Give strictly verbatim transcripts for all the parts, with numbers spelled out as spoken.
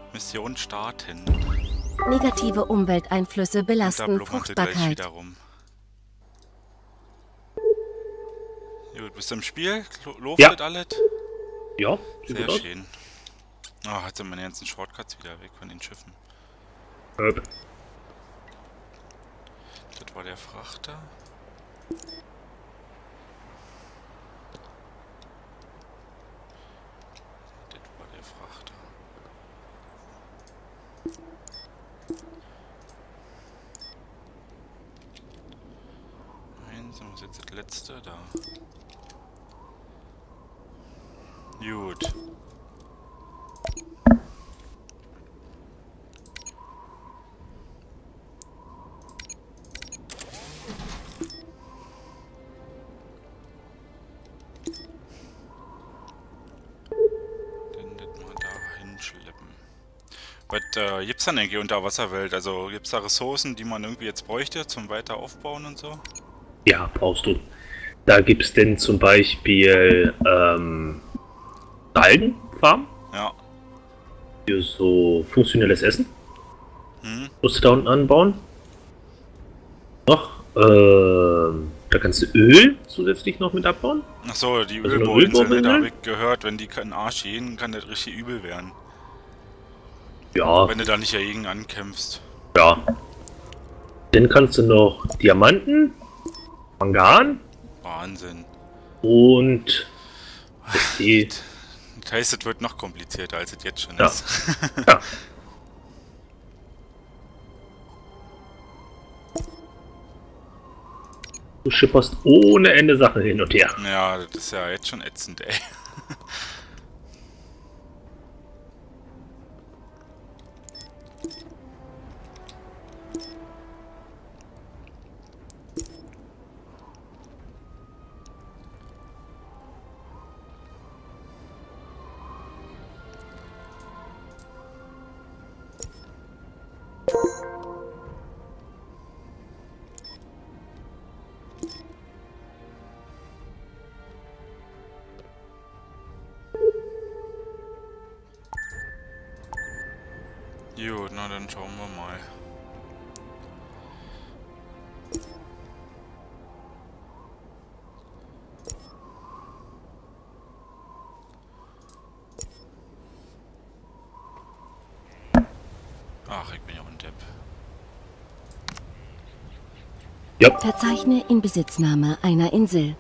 Mission starten. Negative Umwelteinflüsse Und da belasten blubbern sie gleich Fruchtbarkeit. wieder rum. Gut, bist du im Spiel? Loftet Ja. alles? Ja, sieht Sehr gut aus. schön. Oh, jetzt sind meine ganzen Shortcuts wieder weg von den Schiffen. Öp. Das war der Frachter. Das war der Frachter. Eins, wo ist jetzt das letzte? Da. Gut. Dann das mal da hinschleppen. Was äh, gibt's dann eigentlich Unterwasserwelt? Also gibt's da Ressourcen, die man irgendwie jetzt bräuchte zum weiter aufbauen und so? Ja, brauchst du. Da gibt es denn zum Beispiel ähm, Algenfarm Ja. für so funktionelles Essen. Hm? Musst du da unten anbauen. Noch, ähm, da kannst du Öl zusätzlich noch mit abbauen. Achso, die Also eine Ölbohrinsel, ne, da Ölbohrinsel? habe ich gehört, wenn die keinen Arsch gehen, kann das richtig übel werden. Ja, Wenn du da nicht dagegen ankämpfst. ja. Dann kannst du noch Diamanten, Mangan Wahnsinn. und die, Das heißt, es wird noch komplizierter, als es jetzt schon Ja. ist. ja. Du schipperst ohne Ende Sachen hin und her. Ja, das ist ja jetzt schon ätzend, ey. Gut, na dann schauen wir mal. Ach, ich bin ja ein Depp. Ja, Verzeichne Inbesitznahme einer Insel.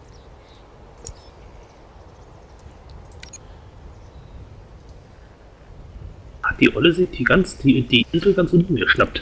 hat die Olle sich die, ganz, die, die Insel ganz unten geschnappt.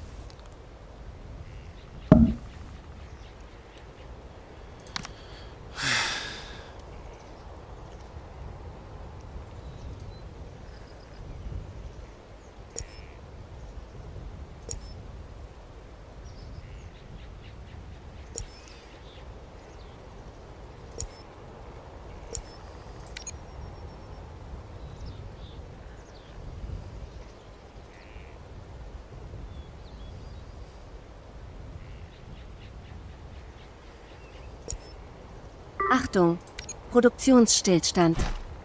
Achtung! Produktionsstillstand.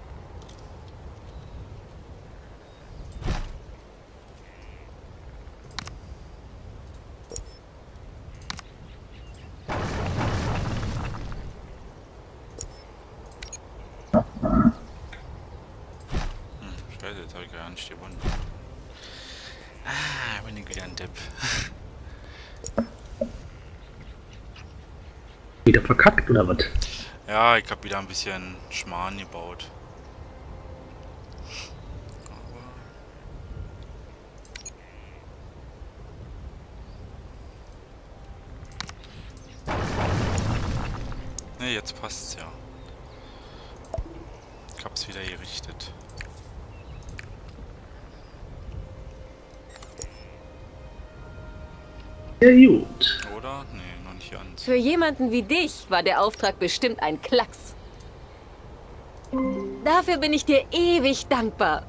Hm, scheiße, jetzt habe ich gar nicht gewonnen. Ah, bin ich wieder ein Depp. Wieder verkackt oder was? Ja, ich habe wieder ein bisschen Schmarrn gebaut. Ne, jetzt passt's ja. Ich hab's wieder gerichtet. Ja, gut. Oder? Nee, noch nicht ganz. Für jemanden wie dich war der Auftrag bestimmt ein Klacks. Dafür bin ich dir ewig dankbar.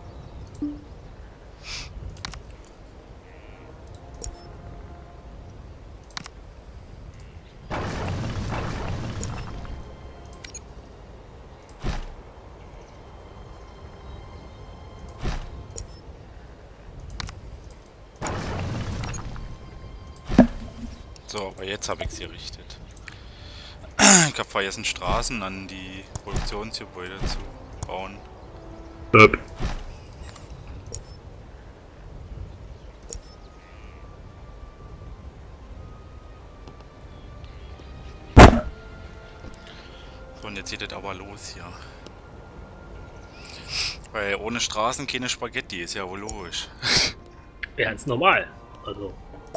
So, aber jetzt habe ich sie errichtet. Ich habe vergessen, Straßen an die Produktionsgebäude zu bauen. Öp. So, und jetzt geht es aber los hier. Weil ohne Straßen keine Spaghetti, ist ja wohl logisch. Ja, ist normal. Also.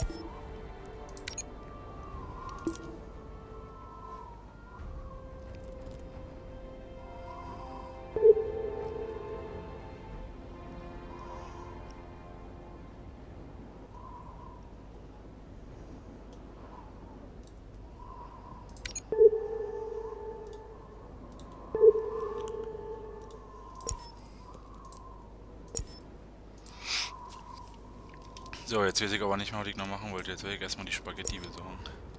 So, jetzt weiß ich aber nicht mehr, was ich noch machen wollte. Jetzt will ich erstmal die Spaghetti besorgen.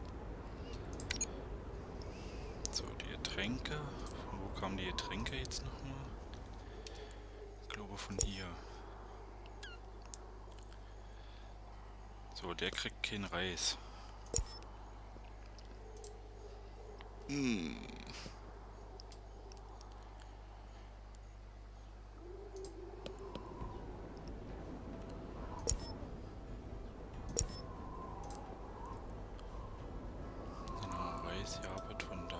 So, die Getränke. Von wo kamen die Getränke jetzt nochmal? Ich glaube von hier. So, der kriegt keinen Reis. Hm. Ja, wird von da.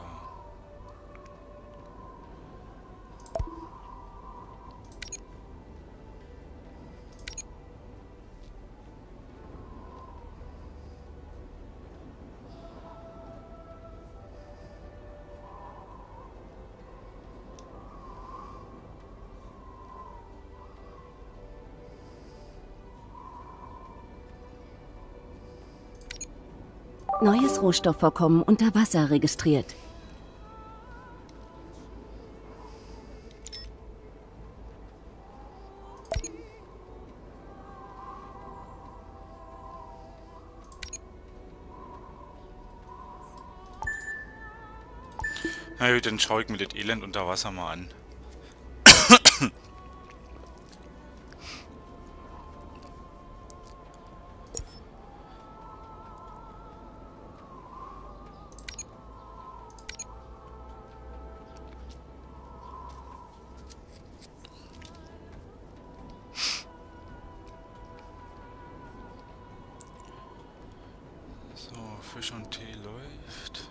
Neues Rohstoffvorkommen unter Wasser registriert. Na gut, dann schaue ich mir das Elend unter Wasser mal an. So, Fisch und Tee läuft.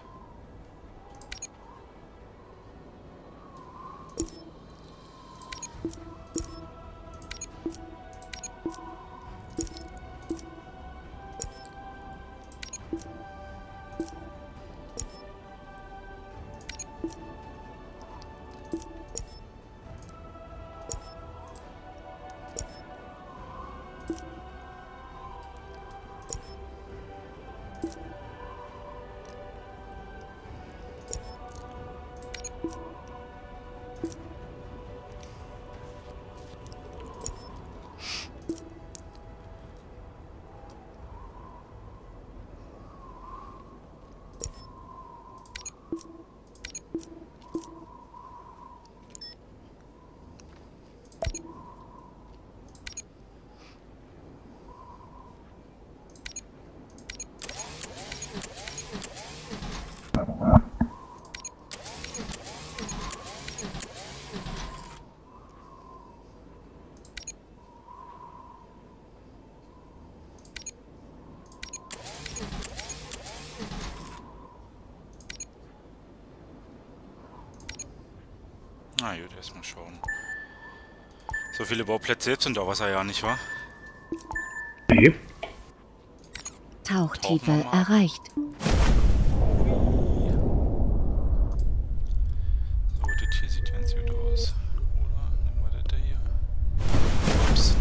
Na gut, erstmal schauen. So viele Bauplätze jetzt unter Wasser ja nicht, wahr? Nee. Tauchtiefe erreicht. So, das hier sieht ganz gut aus. Oder? Nehmen wir das da hier. Ups.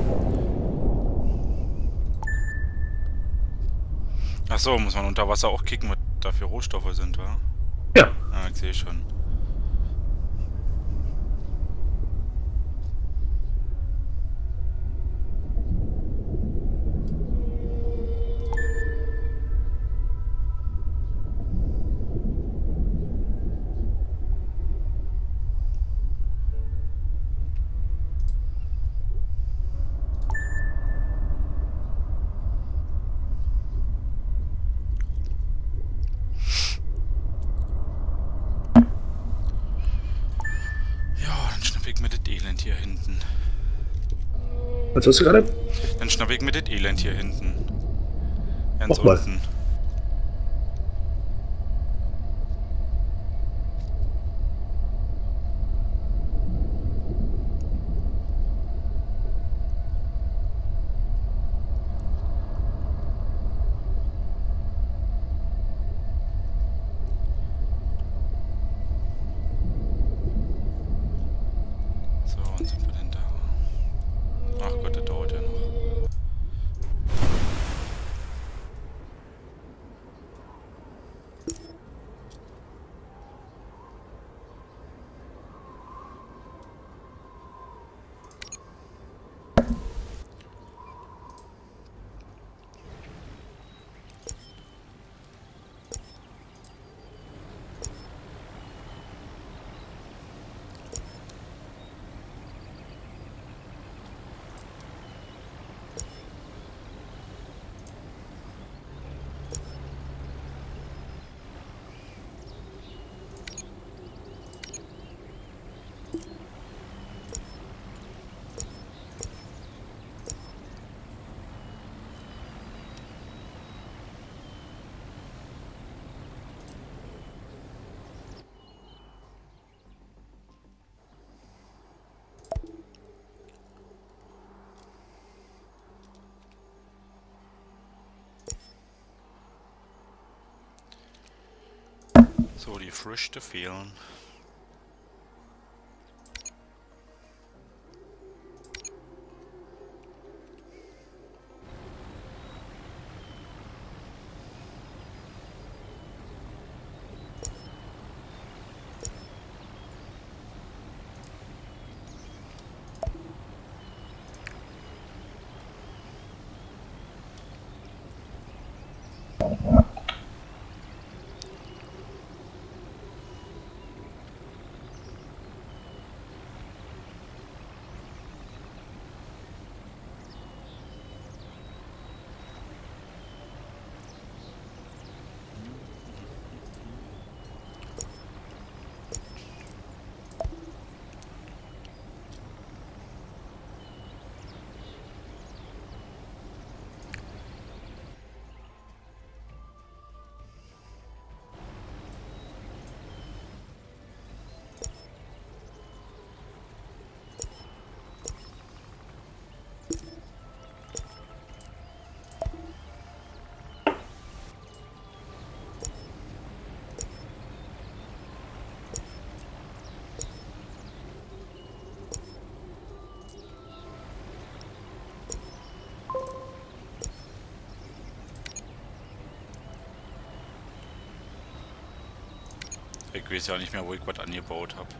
Ach so, muss man unter Wasser auch kicken, was da für Rohstoffe sind, wa? Ja. Ah, ich sehe schon. Elend hier hinten. Was hast du gerade? Dann schnapp ich mir das Elend hier hinten. Ganz Mach mal. unten. So, wann sind wir denn da? Ach Gott, das dauert ja noch. So, die Früchte fehlen. Ich weiß ja nicht mehr, wo ich was angebaut habe.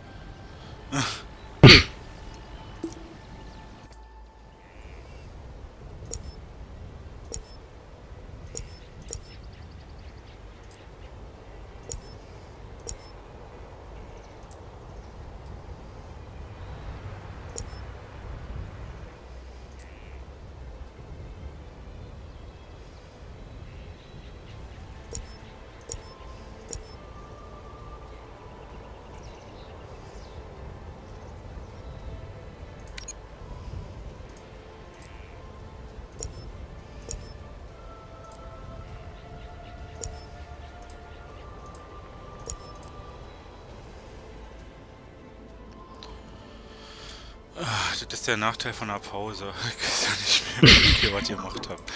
Das ist der Nachteil von der Pause. Ich weiß ja nicht mehr, wie ich hier was gemacht habe.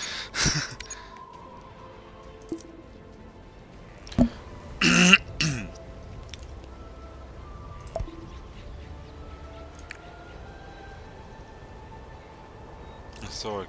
Ach so.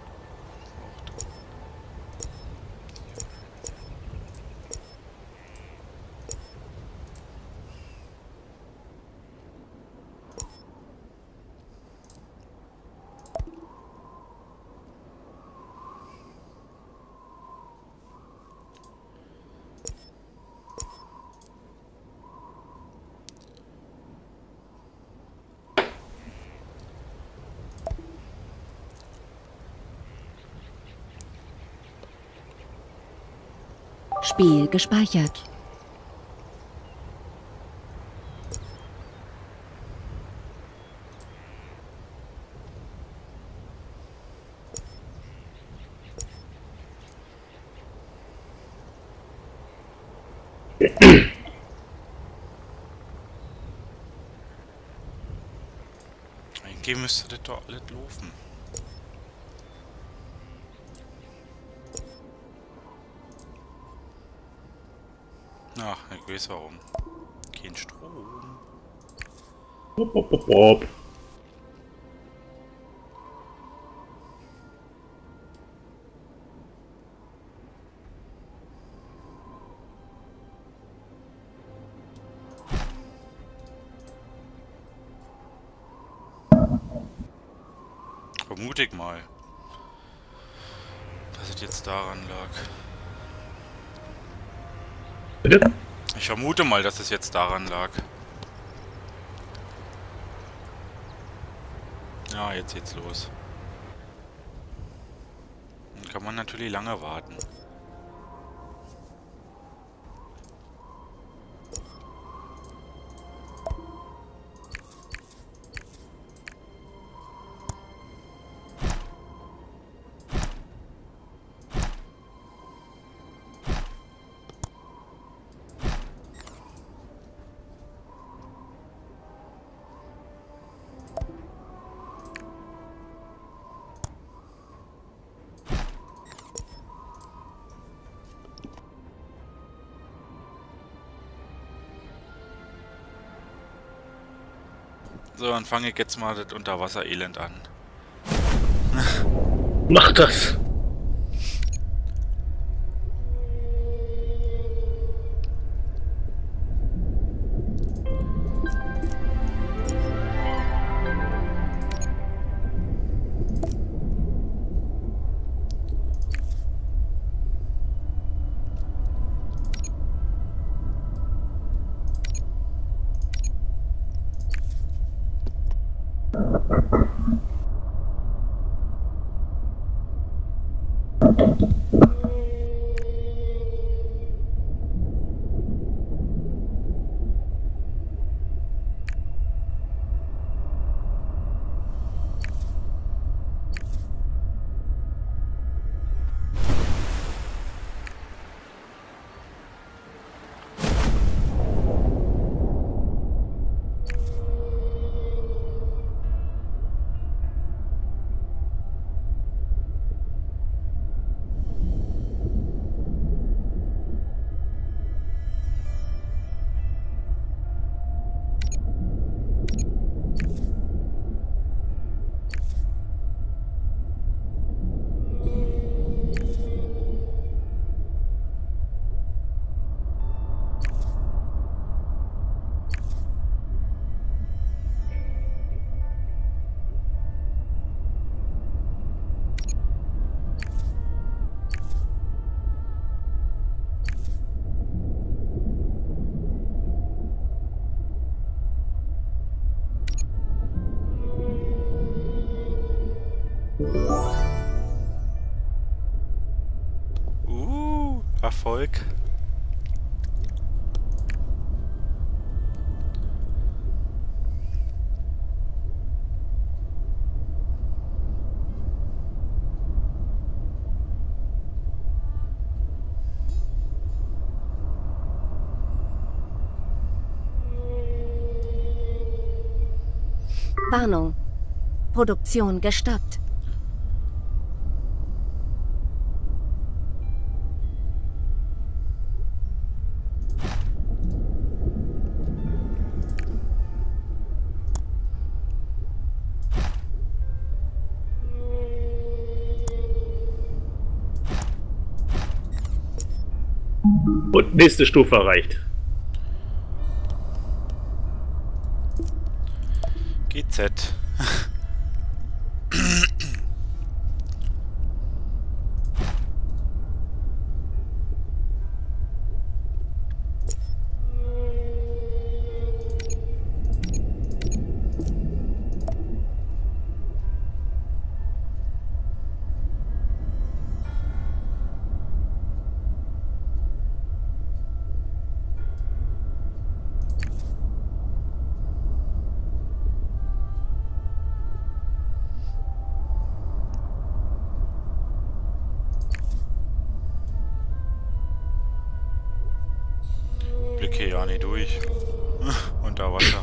Spiel gespeichert. Eigentlich müsste das doch alles laufen. Ach, ich weiß warum. Kein Strom. Hop, hop, hop, hop. Vermute ich mal, dass es jetzt daran lag. Bitte? Ich vermute mal, dass es jetzt daran lag. Ja, jetzt geht's los. Dann kann man natürlich lange warten. So, dann fange ich jetzt mal das Unterwasser-Elend an. Mach das! Uh, Erfolg. Warnung. Produktion gestoppt. Und nächste Stufe erreicht. G Z. Okay, ja, nicht durch. Unter Wasser.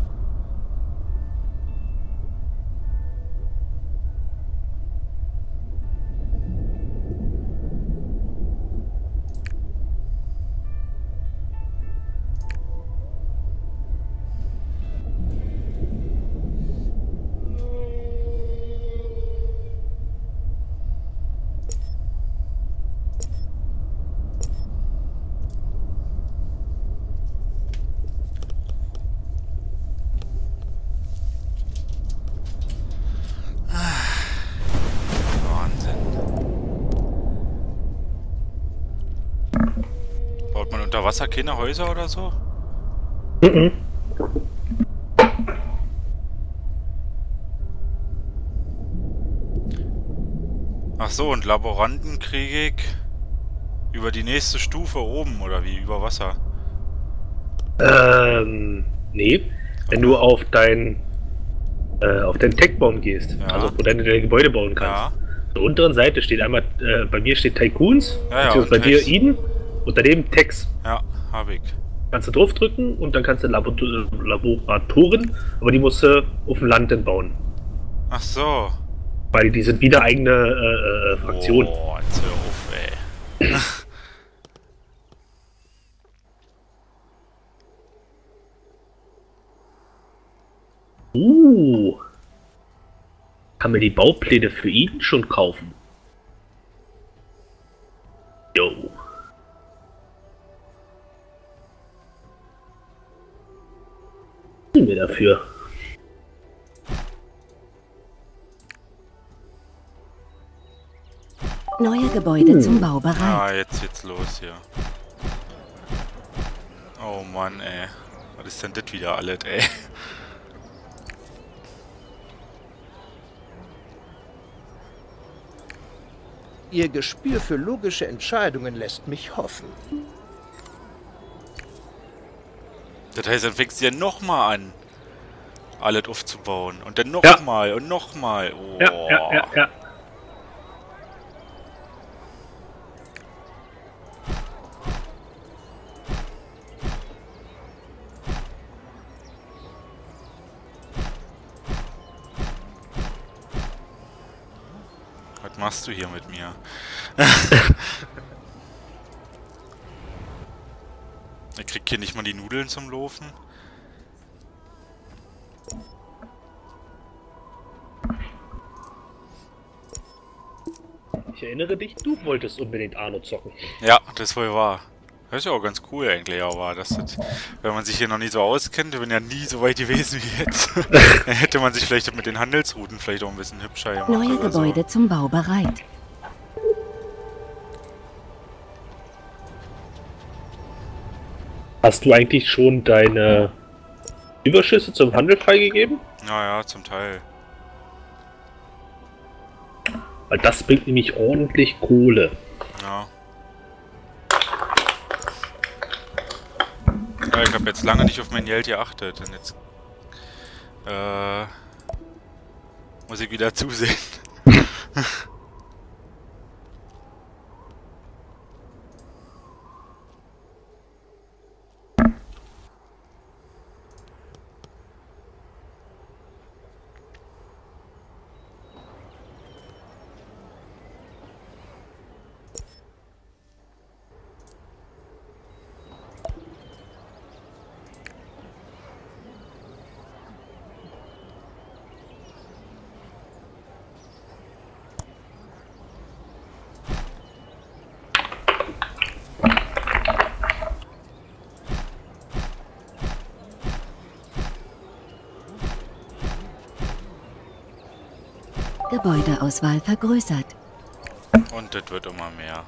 Unter Wasser keine Häuser oder so? Mhm. Ach so, und Laboranten kriege ich über die nächste Stufe oben, oder wie? Über Wasser? Ähm, nee. Wenn du auf dein äh, auf deinen Techbaum gehst, Ja. also wo du deine Gebäude bauen kannst. Ja. Auf der unteren Seite steht einmal, äh, bei mir steht Tycoons, Ja, ja, beziehungsweise bei und dir Tex. Eden und daneben Tex. Ja, hab ich. Kannst du draufdrücken und dann kannst du Labor Laboratoren, aber die musst du auf dem Land dann bauen. Ach so. Weil die sind wieder eigene äh, äh, Fraktion. Oh, jetzt hör auf, ey. Uh. Kann mir die Baupläne für ihn schon kaufen? Jo. Was wir dafür? Neue Gebäude Hm. zum Bau bereit. Ah, jetzt geht's los hier. Oh Mann, ey. Was ist denn das wieder alles, ey? Ihr Gespür für logische Entscheidungen lässt mich hoffen. Das heißt, dann fängst du ja nochmal an, alles aufzubauen. Und dann Ja. nochmal und nochmal. Oh. Ja, ja, ja, ja. Was machst du hier mit mir? Er kriegt hier nicht mal die Nudeln zum Laufen. Ich erinnere dich, du wolltest unbedingt Arno zocken. Ja, das wohl wahr. Das ist ja auch ganz cool eigentlich, aber das, das, wenn man sich hier noch nie so auskennt, ich bin ja nie so weit gewesen wie jetzt, dann hätte man sich vielleicht mit den Handelsrouten vielleicht auch ein bisschen hübscher gemacht. Neue oder so. Gebäude zum Bau bereit. Hast du eigentlich schon deine Überschüsse zum Handel freigegeben? Ja, ja, zum Teil. Weil das bringt nämlich ordentlich Kohle. Ja. Ja, ich habe jetzt lange nicht auf mein Geld geachtet und jetzt äh, muss ich wieder zusehen. Gebäudeauswahl vergrößert. Und das wird immer mehr.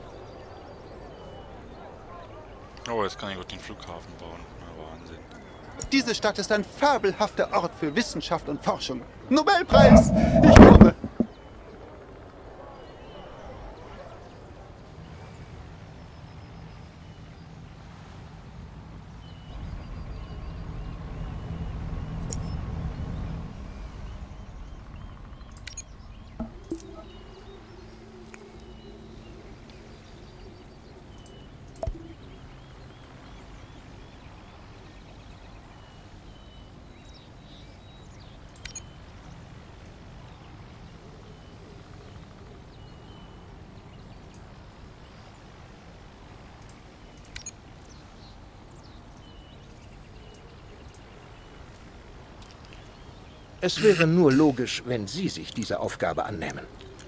Oh, jetzt kann ich auch den Flughafen bauen. Na, Wahnsinn. Diese Stadt ist ein fabelhafter Ort für Wissenschaft und Forschung. Nobelpreis! Ich komme! Es wäre nur logisch, wenn Sie sich dieser Aufgabe annehmen.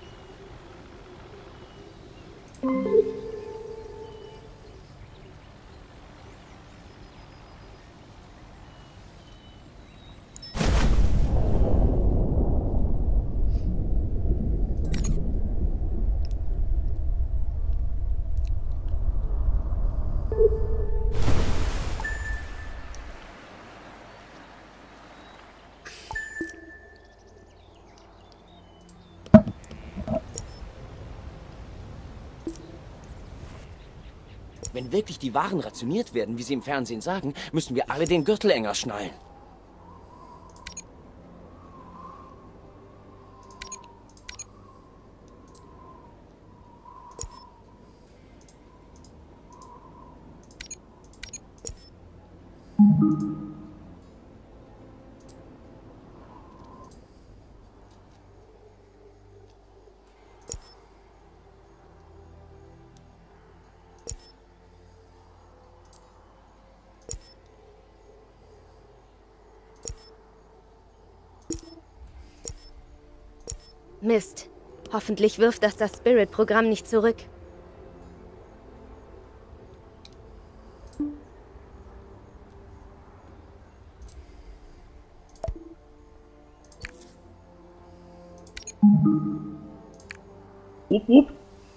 Wenn wirklich die Waren rationiert werden, wie sie im Fernsehen sagen, müssen wir alle den Gürtel enger schnallen. Mist. Hoffentlich wirft das das Spirit-Programm nicht zurück. Upp, upp.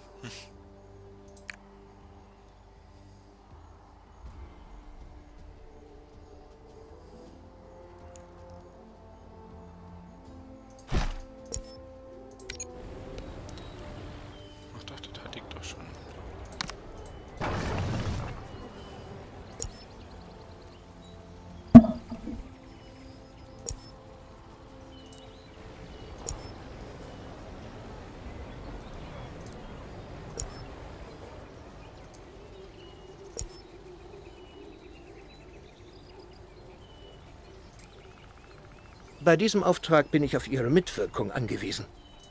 Ach doch, das hatte ich doch schon. Bei diesem Auftrag bin ich auf Ihre Mitwirkung angewiesen.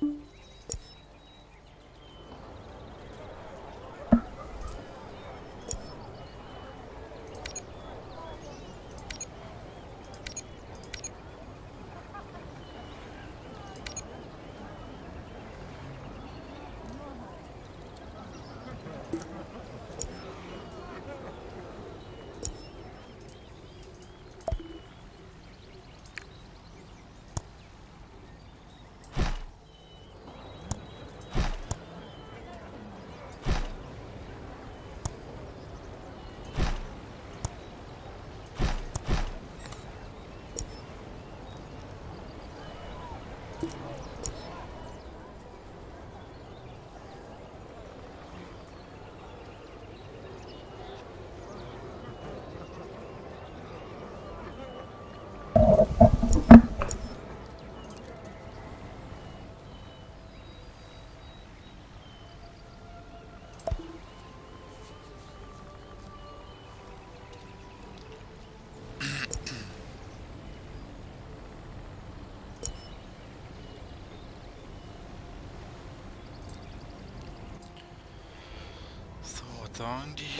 Sagen die.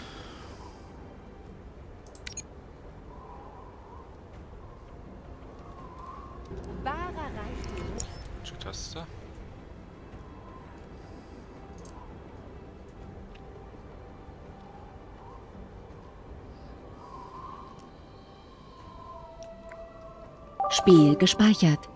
Wahrer Reichtum. Welche Taste? Spiel gespeichert.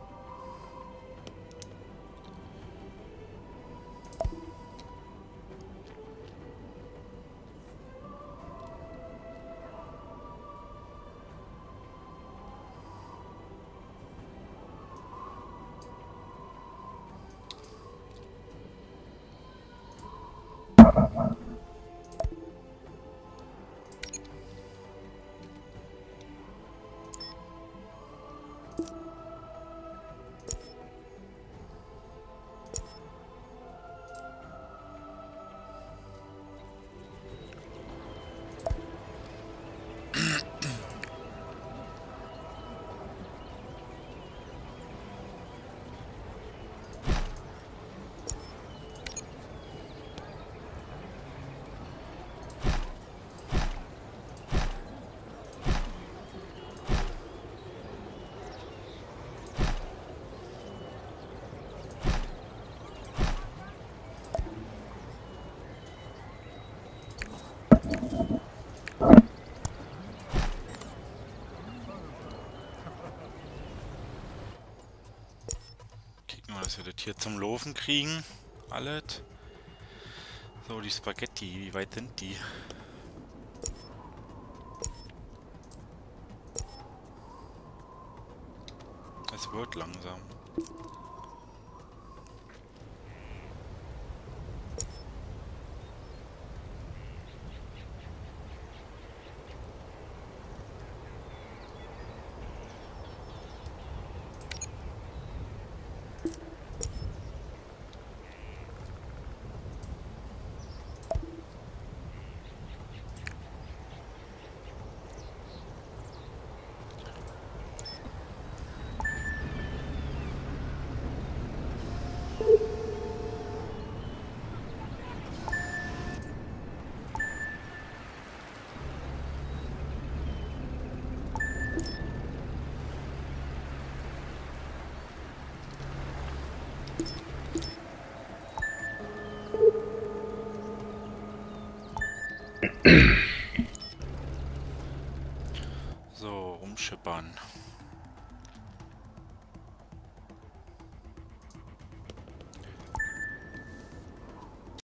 dass wir das hier zum Laufen kriegen. Alles. So, die Spaghetti, wie weit sind die? Es wird langsam. So, umschippern.